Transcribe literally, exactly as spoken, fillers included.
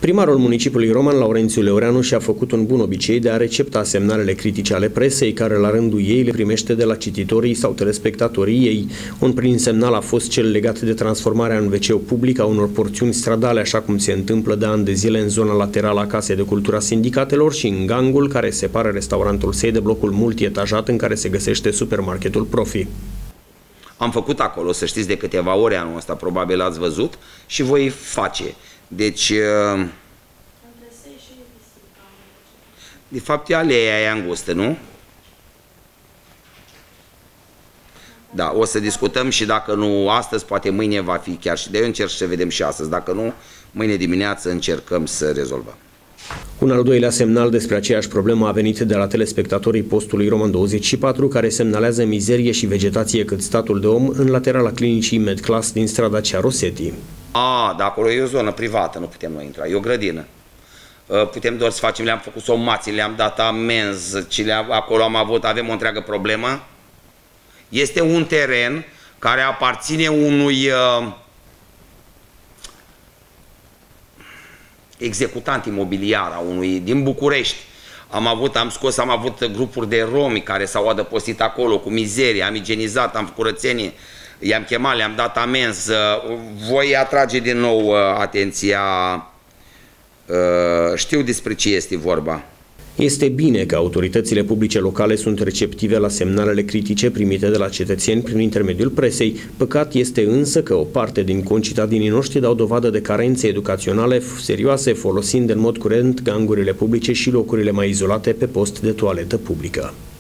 Primarul municipiului Roman, Laurențiu Leoreanu, și-a făcut un bun obicei de a recepta semnalele critice ale presei, care la rândul ei le primește de la cititorii sau telespectatorii ei. Un prim semnal a fost cel legat de transformarea în veceu public a unor porțiuni stradale, așa cum se întâmplă de ani de zile în zona laterală a Casei de Cultură a Sindicatelor și în gangul care separă restaurantul Sei de blocul multietajat în care se găsește supermarketul Profi. Am făcut acolo, să știți, de câteva ore anul ăsta, probabil ați văzut, și voi face. Deci, de fapt, e aleea aia îngustă, nu? Da, o să discutăm și dacă nu astăzi, poate mâine va fi chiar și de eu încerc să vedem și astăzi. Dacă nu, mâine dimineață încercăm să rezolvăm. Un al doilea semnal despre aceeași problemă a venit de la telespectatorii postului Roman douăzeci și patru, care semnalează mizerie și vegetație cât statul de om în laterala clinicii Medclass din strada Cea Rosetti. A, dar acolo e o zonă privată, nu putem noi intra, e o grădină. Putem doar să facem, le-am făcut somații, le-am dat amenzi, acolo am avut, avem o întreagă problemă. Este un teren care aparține unui uh, executant imobiliar, a unui din București. Am avut, am scos, am avut grupuri de romi care s-au adăpostit acolo cu mizerie, am igienizat, am făcut curățenie, i-am chemat, le-am dat amenzi. Voi atrage din nou uh, atenția, uh, știu despre ce este vorba. Este bine că autoritățile publice locale sunt receptive la semnalele critice primite de la cetățeni prin intermediul presei. Păcat este însă că o parte din concitadinii noștri dau dovadă de carențe educaționale serioase, folosind în mod curent gangurile publice și locurile mai izolate pe post de toaletă publică.